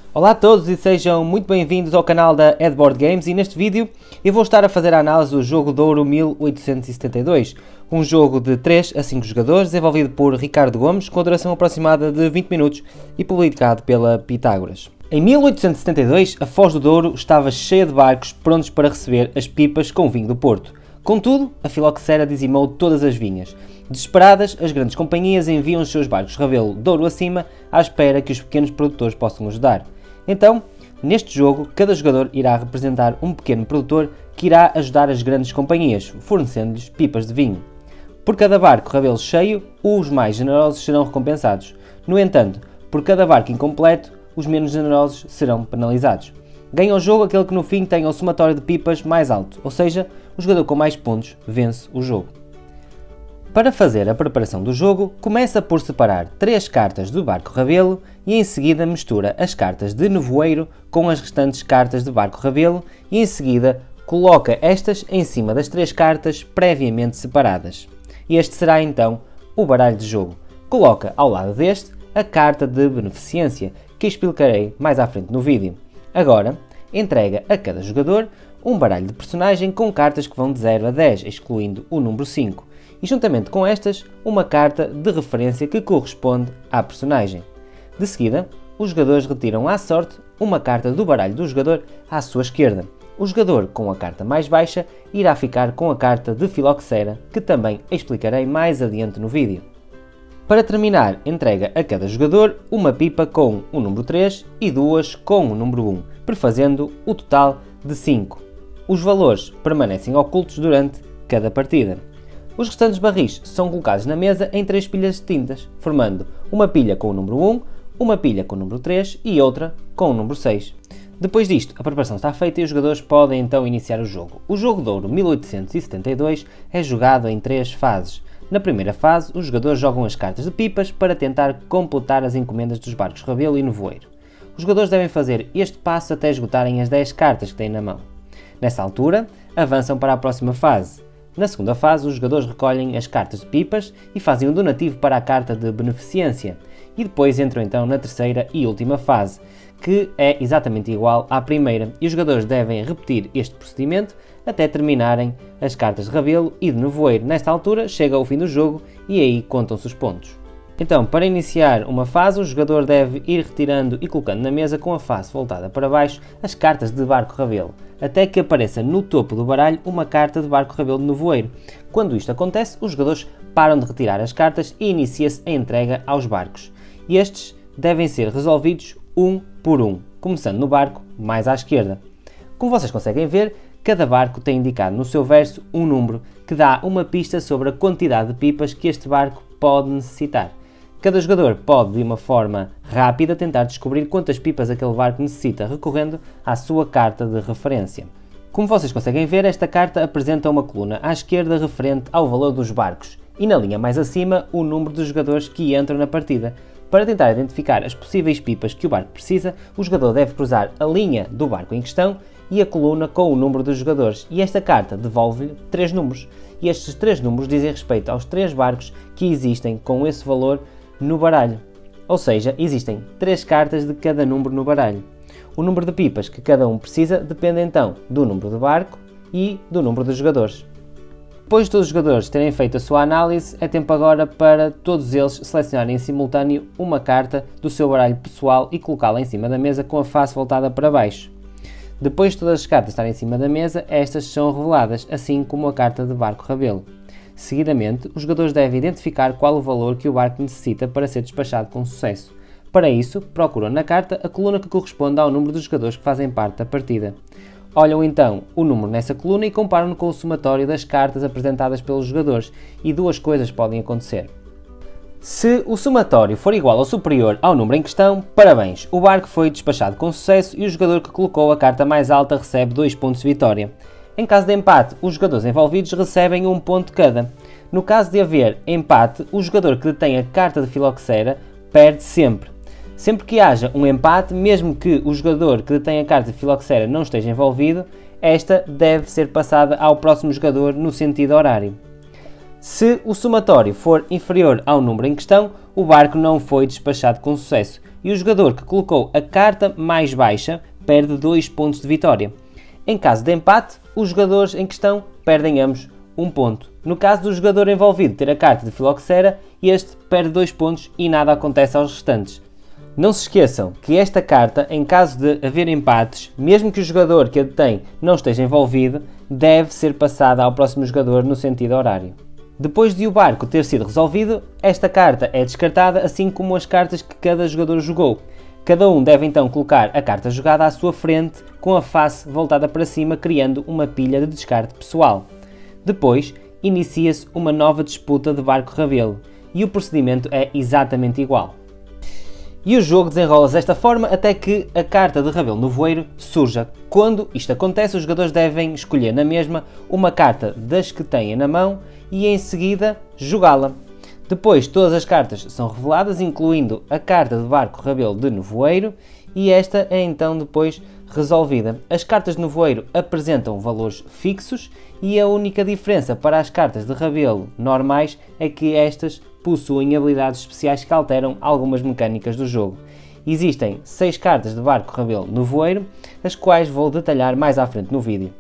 Olá a todos e sejam muito bem-vindos ao canal da Edboard Games, e neste vídeo eu vou estar a fazer a análise do jogo de ouro 1872, um jogo de 3 a 5 jogadores desenvolvido por Ricardo Gomes com duração aproximada de 20 minutos e publicado pela Pitágoras. Em 1872 a Foz do Douro estava cheia de barcos prontos para receber as pipas com vinho do Porto. Contudo, a filoxera dizimou todas as vinhas. Desesperadas, as grandes companhias enviam os seus barcos Ravelo de ouro acima à espera que os pequenos produtores possam ajudar. Então, neste jogo, cada jogador irá representar um pequeno produtor que irá ajudar as grandes companhias, fornecendo-lhes pipas de vinho. Por cada barco Ravelo cheio, os mais generosos serão recompensados. No entanto, por cada barco incompleto, os menos generosos serão penalizados. Ganha o jogo aquele que no fim tenha o somatório de pipas mais alto, ou seja, o jogador com mais pontos vence o jogo. Para fazer a preparação do jogo, começa por separar 3 cartas do barco Ravelo e em seguida mistura as cartas de nevoeiro com as restantes cartas de barco Ravelo e em seguida coloca estas em cima das 3 cartas previamente separadas. Este será então o baralho de jogo. Coloca ao lado deste a carta de beneficência, que explicarei mais à frente no vídeo. Agora, entrega a cada jogador um baralho de personagem com cartas que vão de 0 a 10, excluindo o número 5. E juntamente com estas, uma carta de referência que corresponde à personagem. De seguida, os jogadores retiram à sorte uma carta do baralho do jogador à sua esquerda. O jogador com a carta mais baixa irá ficar com a carta de filoxera, que também explicarei mais adiante no vídeo. Para terminar, entrega a cada jogador uma pipa com o número 3 e 2 com o número 1, prefazendo o total de 5. Os valores permanecem ocultos durante cada partida. Os restantes barris são colocados na mesa em 3 pilhas distintas, formando uma pilha com o número 1, uma pilha com o número 3 e outra com o número 6. Depois disto, a preparação está feita e os jogadores podem então iniciar o jogo. O jogo de ouro 1872 é jogado em 3 fases. Na primeira fase, os jogadores jogam as cartas de pipas para tentar completar as encomendas dos barcos Ravelo e Nevoeiro. Os jogadores devem fazer este passo até esgotarem as 10 cartas que têm na mão. Nessa altura, avançam para a próxima fase. Na segunda fase, os jogadores recolhem as cartas de pipas e fazem um donativo para a carta de beneficência. E depois entram então na terceira e última fase, que é exatamente igual à primeira, e os jogadores devem repetir este procedimento até terminarem as cartas de Ravelo e de Nevoeiro. Nesta altura chega o fim do jogo e aí contam-se os pontos. Então, para iniciar uma fase, o jogador deve ir retirando e colocando na mesa com a face voltada para baixo as cartas de barco Ravelo, até que apareça no topo do baralho uma carta de barco Ravelo de Nevoeiro. Quando isto acontece, os jogadores param de retirar as cartas e inicia-se a entrega aos barcos. E estes devem ser resolvidos um por um, começando no barco mais à esquerda. Como vocês conseguem ver, cada barco tem indicado no seu verso um número que dá uma pista sobre a quantidade de pipas que este barco pode necessitar. Cada jogador pode, de uma forma rápida, tentar descobrir quantas pipas aquele barco necessita, recorrendo à sua carta de referência. Como vocês conseguem ver, esta carta apresenta uma coluna à esquerda referente ao valor dos barcos e na linha mais acima o número dos jogadores que entram na partida. Para tentar identificar as possíveis pipas que o barco precisa, o jogador deve cruzar a linha do barco em questão e a coluna com o número dos jogadores, e esta carta devolve-lhe 3 números, e estes 3 números dizem respeito aos 3 barcos que existem com esse valor no baralho. Ou seja, existem 3 cartas de cada número no baralho. O número de pipas que cada um precisa depende então do número do barco e do número dos jogadores. Depois de todos os jogadores terem feito a sua análise, é tempo agora para todos eles selecionarem em simultâneo uma carta do seu baralho pessoal e colocá-la em cima da mesa com a face voltada para baixo. Depois de todas as cartas estarem em cima da mesa, estas são reveladas, assim como a carta de barco Ravelo. Seguidamente, os jogadores devem identificar qual o valor que o barco necessita para ser despachado com sucesso. Para isso, procuram na carta a coluna que corresponde ao número dos jogadores que fazem parte da partida. Olham então o número nessa coluna e comparam-no com o somatório das cartas apresentadas pelos jogadores, e 2 coisas podem acontecer. Se o somatório for igual ou superior ao número em questão, parabéns, o barco foi despachado com sucesso e o jogador que colocou a carta mais alta recebe 2 pontos de vitória. Em caso de empate, os jogadores envolvidos recebem 1 ponto cada. No caso de haver empate, o jogador que detém a carta de filoxera perde sempre. Sempre que haja um empate, mesmo que o jogador que detém a carta de filoxera não esteja envolvido, esta deve ser passada ao próximo jogador no sentido horário. Se o somatório for inferior ao número em questão, o barco não foi despachado com sucesso. e o jogador que colocou a carta mais baixa perde 2 pontos de vitória. Em caso de empate, os jogadores em questão perdem ambos 1 ponto. No caso do jogador envolvido ter a carta de Filoxera, este perde 2 pontos e nada acontece aos restantes. Não se esqueçam que esta carta, em caso de haver empates, mesmo que o jogador que a detém não esteja envolvido, deve ser passada ao próximo jogador no sentido horário. Depois de o barco ter sido resolvido, esta carta é descartada, assim como as cartas que cada jogador jogou. Cada um deve então colocar a carta jogada à sua frente com a face voltada para cima, criando uma pilha de descarte pessoal. Depois, inicia-se uma nova disputa de barco-rabelo e o procedimento é exatamente igual. E o jogo desenrola-se desta forma até que a carta de Rabelo Nevoeiro surja. Quando isto acontece, os jogadores devem escolher na mesma uma carta das que têm na mão e em seguida jogá-la. Depois todas as cartas são reveladas, incluindo a carta de Barco Rabelo de Nevoeiro, e esta é então depois resolvida. As cartas de Nevoeiro apresentam valores fixos e a única diferença para as cartas de Rabelo normais é que estas possuem habilidades especiais que alteram algumas mecânicas do jogo. Existem 6 cartas de Barco Rabelo Nevoeiro, as quais vou detalhar mais à frente no vídeo.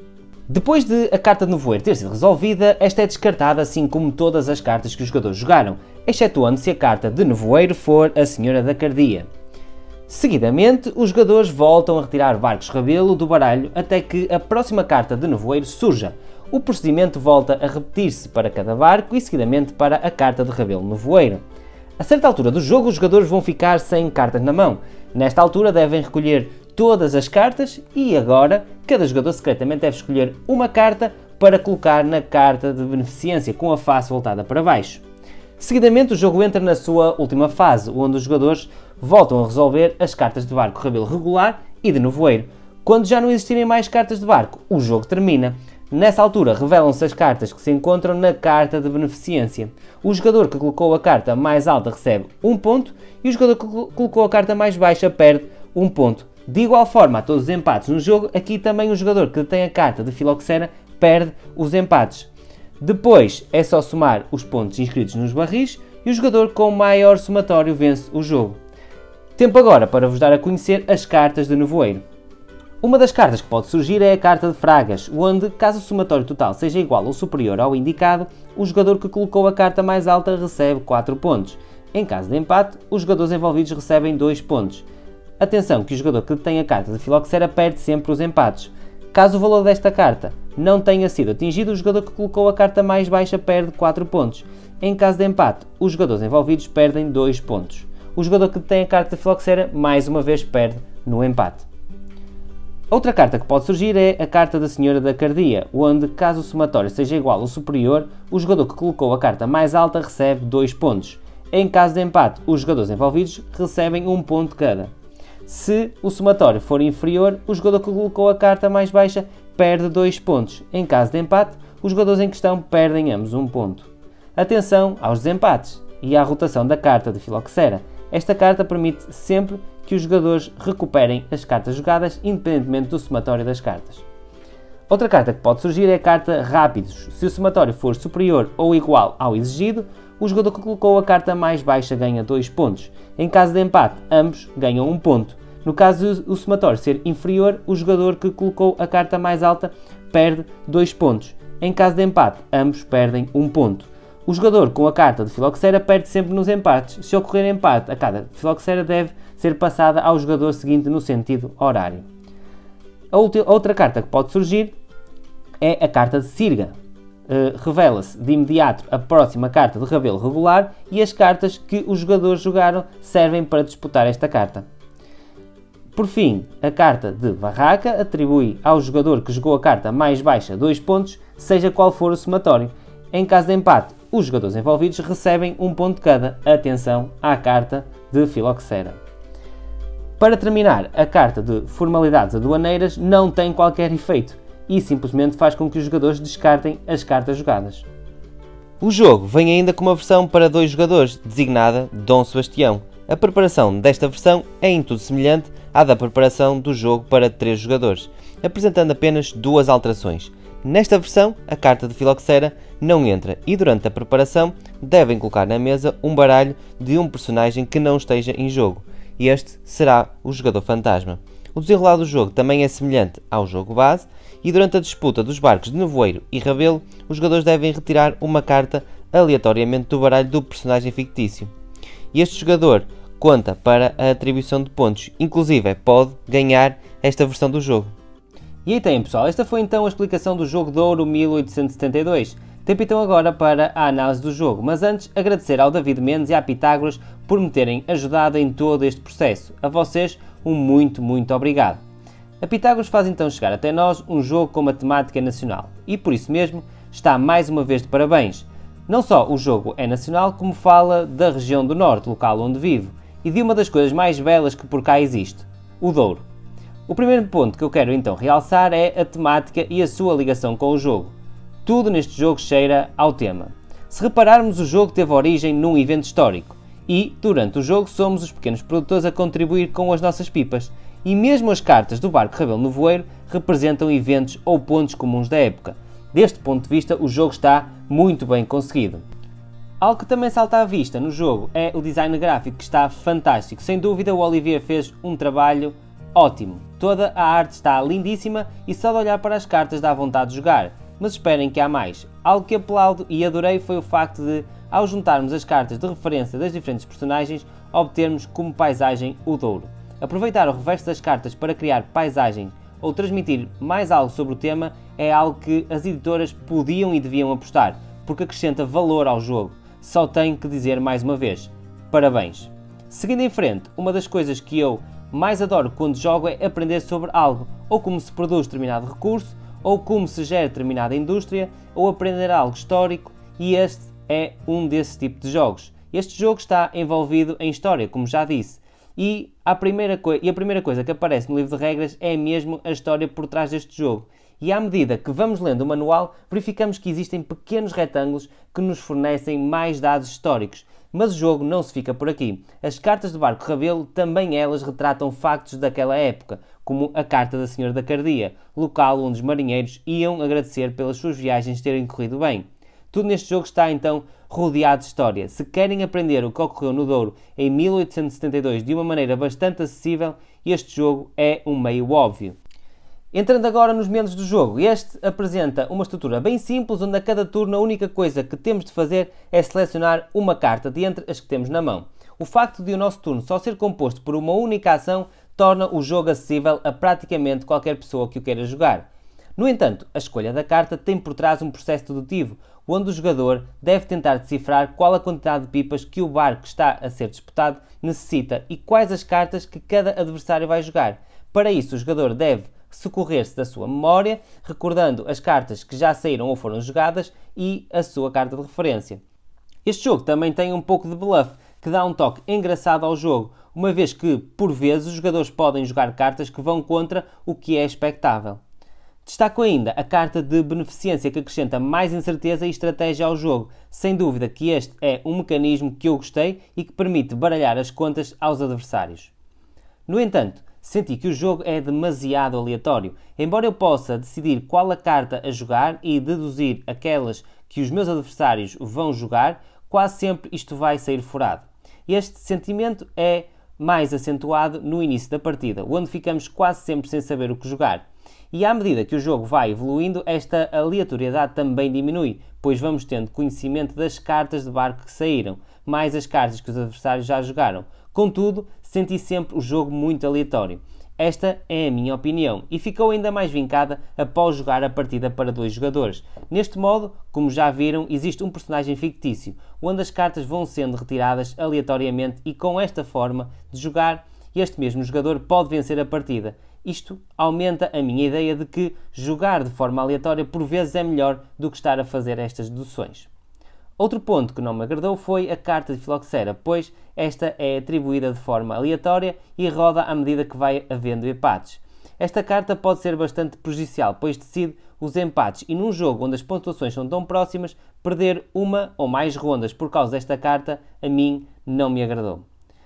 Depois de a carta de Nevoeiro ter sido resolvida, esta é descartada assim como todas as cartas que os jogadores jogaram, excetuando se a carta de Nevoeiro for a Senhora da Cardia. Seguidamente, os jogadores voltam a retirar barcos Rabelo do baralho até que a próxima carta de Nevoeiro surja. O procedimento volta a repetir-se para cada barco e seguidamente para a carta de Rabelo Nevoeiro. A certa altura do jogo, os jogadores vão ficar sem cartas na mão. Nesta altura devem recolher todas as cartas e agora cada jogador secretamente deve escolher uma carta para colocar na carta de beneficência com a face voltada para baixo. Seguidamente o jogo entra na sua última fase, onde os jogadores voltam a resolver as cartas de barco Rabelo regular e de Nevoeiro. Quando já não existirem mais cartas de barco, o jogo termina. Nessa altura revelam-se as cartas que se encontram na carta de beneficência. O jogador que colocou a carta mais alta recebe 1 ponto e o jogador que colocou a carta mais baixa perde 1 ponto. De igual forma a todos os empates no jogo, aqui também o jogador que tem a carta de Filoxera perde os empates. Depois é só somar os pontos inscritos nos barris e o jogador com maior somatório vence o jogo. Tempo agora para vos dar a conhecer as cartas de Nevoeiro. Uma das cartas que pode surgir é a carta de Fragas, onde, caso o somatório total seja igual ou superior ao indicado, o jogador que colocou a carta mais alta recebe 4 pontos. Em caso de empate, os jogadores envolvidos recebem 2 pontos. Atenção que o jogador que tem a carta de Filoxera perde sempre os empates. Caso o valor desta carta não tenha sido atingido, o jogador que colocou a carta mais baixa perde 4 pontos. Em caso de empate, os jogadores envolvidos perdem 2 pontos. O jogador que tem a carta de Filoxera mais uma vez perde no empate. Outra carta que pode surgir é a carta da Senhora da Cardia, onde, caso o somatório seja igual ou superior, o jogador que colocou a carta mais alta recebe 2 pontos. Em caso de empate, os jogadores envolvidos recebem 1 ponto cada. Se o somatório for inferior, o jogador que colocou a carta mais baixa perde 2 pontos. Em caso de empate, os jogadores em questão perdem ambos 1 ponto. Atenção aos desempates e à rotação da carta de Filoxera. Esta carta permite sempre que os jogadores recuperem as cartas jogadas, independentemente do somatório das cartas. Outra carta que pode surgir é a carta Rápidos. Se o somatório for superior ou igual ao exigido, o jogador que colocou a carta mais baixa ganha 2 pontos. Em caso de empate, ambos ganham 1 ponto. No caso do somatório ser inferior, o jogador que colocou a carta mais alta perde 2 pontos. Em caso de empate, ambos perdem 1 ponto. O jogador com a carta de Filoxera perde sempre nos empates. Se ocorrer empate, a carta de Filoxera deve ser passada ao jogador seguinte no sentido horário. A outra carta que pode surgir é a carta de Sirga. Revela-se de imediato a próxima carta de Rabelo regular e as cartas que os jogadores jogaram servem para disputar esta carta. Por fim, a carta de Barraca atribui ao jogador que jogou a carta mais baixa 2 pontos, seja qual for o somatório. Em caso de empate, os jogadores envolvidos recebem 1 ponto cada. Atenção à carta de Filoxera. Para terminar, a carta de Formalidades Aduaneiras não tem qualquer efeito e simplesmente faz com que os jogadores descartem as cartas jogadas. O jogo vem ainda com uma versão para 2 jogadores, designada Dom Sebastião. A preparação desta versão é em tudo semelhante à da preparação do jogo para 3 jogadores, apresentando apenas 2 alterações. Nesta versão, a carta de Filoxera não entra e durante a preparação devem colocar na mesa um baralho de um personagem que não esteja em jogo. e este será o jogador fantasma. O desenrolar do jogo também é semelhante ao jogo base e durante a disputa dos barcos de Nevoeiro e Ravelo, os jogadores devem retirar uma carta aleatoriamente do baralho do personagem fictício. E este jogador conta para a atribuição de pontos, inclusive pode ganhar esta versão do jogo. E aí tem, pessoal, esta foi então a explicação do jogo de ouro 1872. Tempo então agora para a análise do jogo, mas antes agradecer ao David Mendes e à Pitágoras por me terem ajudado em todo este processo. A vocês um muito obrigado. A Pitágoras faz então chegar até nós um jogo com uma temática nacional e por isso mesmo está mais uma vez de parabéns. Não só o jogo é nacional, como fala da região do Norte, local onde vivo, e de uma das coisas mais belas que por cá existe, o Douro. O primeiro ponto que eu quero então realçar é a temática e a sua ligação com o jogo. Tudo neste jogo cheira ao tema. Se repararmos, o jogo teve origem num evento histórico e, durante o jogo, somos os pequenos produtores a contribuir com as nossas pipas. E mesmo as cartas do barco Ravelo Nevoeiro representam eventos ou pontos comuns da época. Deste ponto de vista, o jogo está muito bem conseguido. Algo que também salta à vista no jogo é o design gráfico, que está fantástico. Sem dúvida, o Olivier fez um trabalho ótimo. Toda a arte está lindíssima e só de olhar para as cartas dá vontade de jogar. Mas esperem que há mais. Algo que aplaudo e adorei foi o facto de, ao juntarmos as cartas de referência das diferentes personagens, obtermos como paisagem o Douro. Aproveitar o reverso das cartas para criar paisagens ou transmitir mais algo sobre o tema é algo que as editoras podiam e deviam apostar, porque acrescenta valor ao jogo. Só tenho que dizer mais uma vez, parabéns! Seguindo em frente, uma das coisas que eu mais adoro quando jogo é aprender sobre algo, ou como se produz determinado recurso, ou como se gera determinada indústria, ou aprender algo histórico, e este é um desses tipos de jogos. Este jogo está envolvido em história, como já disse, e a primeira coisa que aparece no livro de regras é mesmo a história por trás deste jogo. E à medida que vamos lendo o manual, verificamos que existem pequenos retângulos que nos fornecem mais dados históricos. Mas o jogo não se fica por aqui. As cartas do barco Ravelo também elas retratam factos daquela época, como a carta da Senhora da Cardia, local onde os marinheiros iam agradecer pelas suas viagens terem corrido bem. Tudo neste jogo está então rodeado de história. Se querem aprender o que ocorreu no Douro em 1872 de uma maneira bastante acessível, este jogo é um meio óbvio. Entrando agora nos menus do jogo, este apresenta uma estrutura bem simples, onde a cada turno a única coisa que temos de fazer é selecionar uma carta de entre as que temos na mão. O facto de o nosso turno só ser composto por uma única ação torna o jogo acessível a praticamente qualquer pessoa que o queira jogar. No entanto, a escolha da carta tem por trás um processo dedutivo, onde o jogador deve tentar decifrar qual a quantidade de pipas que o barco que está a ser disputado necessita e quais as cartas que cada adversário vai jogar. Para isso, o jogador deve socorrer-se da sua memória, recordando as cartas que já saíram ou foram jogadas e a sua carta de referência. Este jogo também tem um pouco de bluff, que dá um toque engraçado ao jogo, uma vez que, por vezes, os jogadores podem jogar cartas que vão contra o que é expectável. Destaco ainda a carta de beneficência, que acrescenta mais incerteza e estratégia ao jogo. Sem dúvida que este é um mecanismo que eu gostei e que permite baralhar as contas aos adversários. No entanto, senti que o jogo é demasiado aleatório. Embora eu possa decidir qual a carta a jogar e deduzir aquelas que os meus adversários vão jogar, quase sempre isto vai sair furado. Este sentimento é mais acentuado no início da partida, onde ficamos quase sempre sem saber o que jogar. E à medida que o jogo vai evoluindo, esta aleatoriedade também diminui, pois vamos tendo conhecimento das cartas de barco que saíram, mais as cartas que os adversários já jogaram. Contudo, senti sempre o jogo muito aleatório. Esta é a minha opinião e ficou ainda mais vincada após jogar a partida para 2 jogadores. Neste modo, como já viram, existe um personagem fictício, onde as cartas vão sendo retiradas aleatoriamente e com esta forma de jogar, este mesmo jogador pode vencer a partida. Isto aumenta a minha ideia de que jogar de forma aleatória por vezes é melhor do que estar a fazer estas deduções. Outro ponto que não me agradou foi a carta de Filoxera, pois esta é atribuída de forma aleatória e roda à medida que vai havendo empates. Esta carta pode ser bastante prejudicial, pois decide os empates e num jogo onde as pontuações são tão próximas, perder uma ou mais rondas por causa desta carta a mim não me agradou.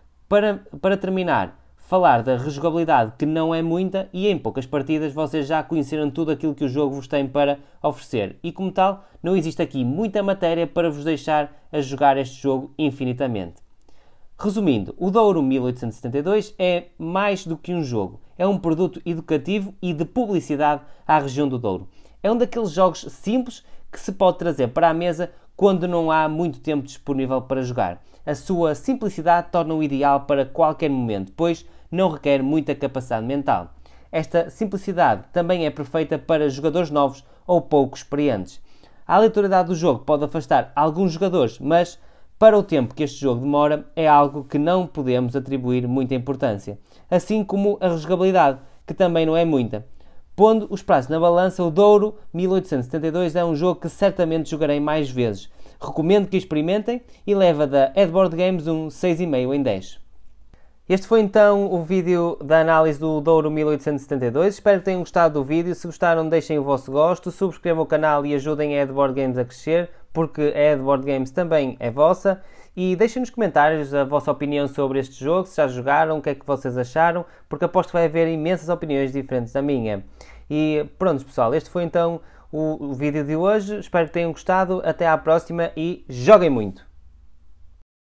Para terminar, falar da rejogabilidade, que não é muita e em poucas partidas vocês já conheceram tudo aquilo que o jogo vos tem para oferecer e como tal não existe aqui muita matéria para vos deixar a jogar este jogo infinitamente. Resumindo, o Douro 1872 é mais do que um jogo. É um produto educativo e de publicidade à região do Douro. É um daqueles jogos simples que se pode trazer para a mesa quando não há muito tempo disponível para jogar. A sua simplicidade torna-o ideal para qualquer momento, pois não requer muita capacidade mental. Esta simplicidade também é perfeita para jogadores novos ou pouco experientes. A aleatoriedade do jogo pode afastar alguns jogadores, mas para o tempo que este jogo demora é algo que não podemos atribuir muita importância. Assim como a rejogabilidade, que também não é muita. Pondo os pratos na balança, o Douro 1872 é um jogo que certamente jogarei mais vezes. Recomendo que experimentem e leva da Edboard Games um 6,5 em 10. Este foi então o vídeo da análise do Douro 1872. Espero que tenham gostado do vídeo. Se gostaram, deixem o vosso gosto, subscrevam o canal e ajudem a Edboard Games a crescer, porque a Edboard Games também é vossa. E deixem nos comentários a vossa opinião sobre este jogo, se já jogaram, o que é que vocês acharam, porque aposto que vai haver imensas opiniões diferentes da minha. E pronto, pessoal, este foi então o vídeo de hoje. Espero que tenham gostado. Até à próxima e joguem muito!